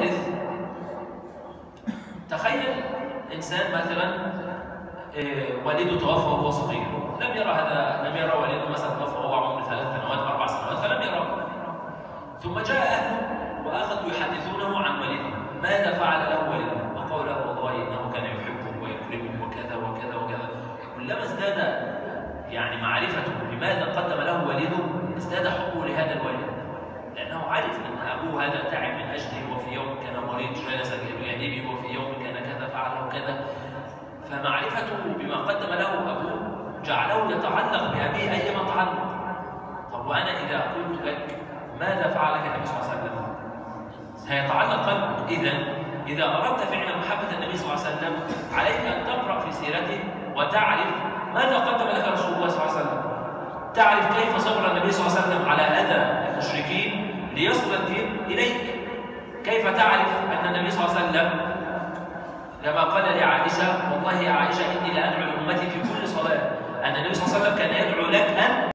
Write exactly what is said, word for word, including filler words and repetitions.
الثالث، تخيل إنسان مثلا والده توفى وهو صغير، لم يرى هذا، لم يرى والده مثلا توفى وهو عمره ثلاث سنوات أربع سنوات فلم يراه، ثم جاء أهله وأخذوا يحدثونه عن والده، ماذا فعل له والده؟ وقال له والله إنه كان يحبه ويكرمه وكذا وكذا وكذا. كلما ازداد يعني معرفته بماذا قدم له والده ازداد حبه لهذا الوالد، لأنه عرف أن أبوه هذا تعب من أجله، وفي يوم كان مريض جلس بجانبه، وفي يوم كان كذا فعله كذا. فمعرفته بما قدم له أبوه جعله يتعلق بأبيه أيما تعلق. طب وأنا إذا قلت لك ماذا فعل لك النبي صلى الله عليه وسلم؟ سيتعلق قلبك. إذا إذا أردت فعلا محبة النبي صلى الله عليه وسلم عليك أن تقرأ في سيرته وتعرف ماذا قدم لك رسول الله صلى الله عليه وسلم، تعرف كيف صبر النبي صلى الله عليه وسلم على أذى المشركين ليصل الدين إليك، كيف تعرف أن النبي صلى الله عليه وسلم كما قال لعائشة والله يا عائشة إني لأدعو لأمتي في كل صلاة، أن النبي صلى الله عليه وسلم كان يدعو لك أن